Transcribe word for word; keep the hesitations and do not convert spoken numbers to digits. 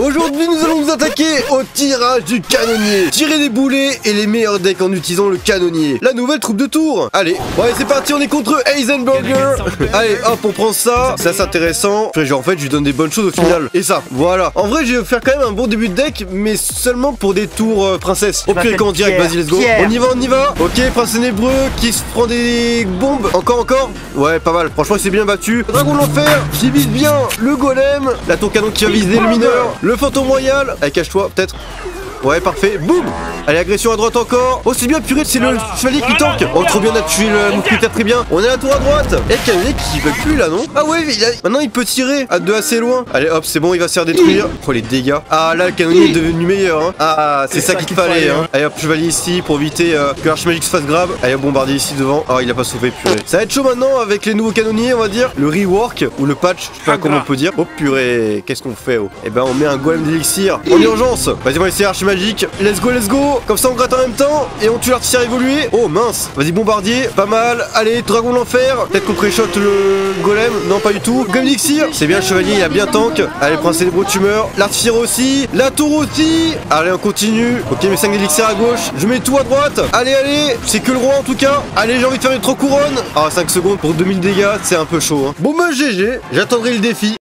Aujourd'hui nous allons nous attaquer au tirage du canonnier. Tirer des boulets et les meilleurs decks en utilisant le canonnier. La nouvelle troupe de tour. Allez, bon allez c'est parti, on est contre Heisenberger. Allez hop on prend ça. Ça c'est intéressant. Genre en fait je lui donne des bonnes choses au final. Et ça, voilà. En vrai je vais faire quand même un bon début de deck, mais seulement pour des tours euh, princesse. Au pire qu'en direct, vas-y let's go. On y va, on y va. Ok, prince ténébreux qui se prend des bombes. Encore, encore. Ouais, pas mal. Franchement il s'est bien battu. Dragon l'enfer qui vise bien le golem. La tour canon qui va viser le mineur. Le fantôme royal. Allez cache-toi peut-être. Ouais, parfait. Boum. Allez, agression à droite encore. Oh, c'est bien, purée, c'est le chevalier qui tank. Oh, trop bien, on a tué le mousquetaire très bien. On est à la tour à droite. Et le canonnier qui veut plus là, non? Ah ouais, il a... maintenant il peut tirer à de assez loin. Allez, hop, c'est bon, il va se faire détruire. Oh, les dégâts. Ah, là, le canonnier est devenu meilleur. Hein. Ah, c'est ça qu'il te fallait. Hein. Allez, hop, chevalier ici pour éviter euh, que l'archimagique se fasse grave. Allez, bombardier ici devant. Ah, il a pas sauvé, purée. Ça va être chaud maintenant avec les nouveaux canonniers, on va dire. Le rework ou le patch, je sais pas comment on peut dire. Oh, purée, qu'est-ce qu'on fait? Oh, eh ben, on met un golem d'élixir en urgence. Vas-y, on va essayer archimagique. Let's go, let's go. Comme ça on gratte en même temps et on tue l'artilleur évolué. Oh mince. Vas-y bombardier, pas mal. Allez, dragon l'enfer. Peut-être qu'on pré-shot le golem. Non pas du tout. Golem d'élixir. C'est bien le chevalier, il a bien tank. Allez, prince ténébreux tumeur. L'artilleur aussi. La tour aussi. Allez on continue. Ok mes cinq élixirs à gauche. Je mets tout à droite. Allez allez. C'est que le roi en tout cas. Allez j'ai envie de faire une trop couronne. Ah cinq secondes pour deux mille dégâts. C'est un peu chaud hein. Bon bah G G. J'attendrai le défi.